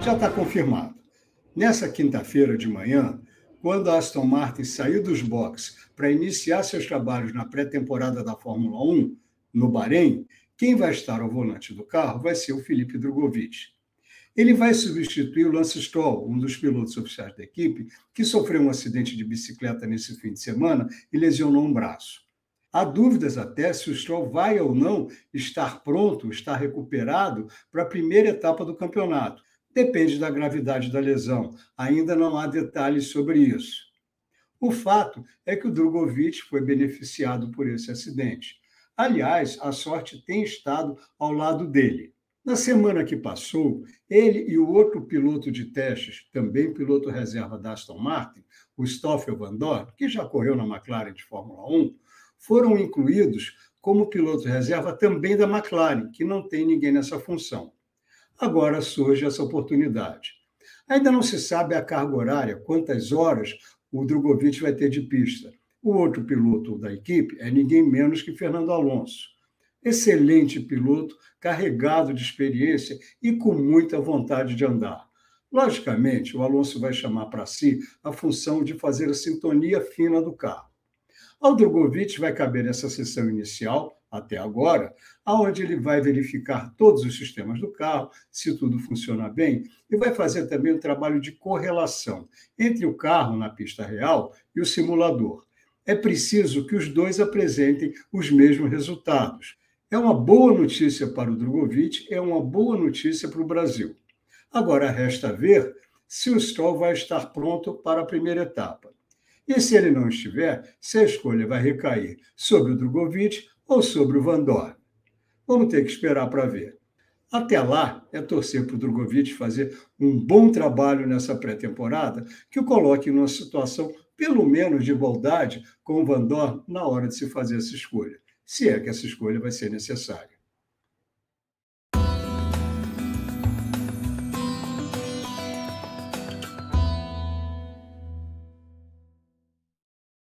Já está confirmado. Nessa quinta-feira de manhã, quando a Aston Martin saiu dos boxes para iniciar seus trabalhos na pré-temporada da Fórmula 1, no Bahrein, quem vai estar ao volante do carro vai ser o Felipe Drugovich. Ele vai substituir o Lance Stroll, um dos pilotos oficiais da equipe, que sofreu um acidente de bicicleta nesse fim de semana e lesionou um braço. Há dúvidas até se o Stroll vai ou não estar pronto, estar recuperado para a primeira etapa do campeonato. Depende da gravidade da lesão. Ainda não há detalhes sobre isso. O fato é que o Drugovich foi beneficiado por esse acidente. Aliás, a sorte tem estado ao lado dele. Na semana que passou, ele e o outro piloto de testes, também piloto reserva da Aston Martin, o Stoffel Vandoorne, que já correu na McLaren de Fórmula 1, foram incluídos como piloto reserva também da McLaren, que não tem ninguém nessa função. Agora surge essa oportunidade. Ainda não se sabe a carga horária, quantas horas o Drugovich vai ter de pista. O outro piloto da equipe é ninguém menos que Fernando Alonso. Excelente piloto, carregado de experiência e com muita vontade de andar. Logicamente, o Alonso vai chamar para si a função de fazer a sintonia fina do carro. Ao Drugovich vai caber essa sessão inicial, até agora, onde ele vai verificar todos os sistemas do carro, se tudo funciona bem, e vai fazer também um trabalho de correlação entre o carro na pista real e o simulador. É preciso que os dois apresentem os mesmos resultados. É uma boa notícia para o Drugovich, é uma boa notícia para o Brasil. Agora resta ver se o Stroll vai estar pronto para a primeira etapa. E se ele não estiver, se a escolha vai recair sobre o Drugovich ou sobre o Vandoorne. Vamos ter que esperar para ver. Até lá, é torcer para o Drugovich fazer um bom trabalho nessa pré-temporada que o coloque numa situação, pelo menos, de igualdade com o Vandoorne na hora de se fazer essa escolha, se é que essa escolha vai ser necessária.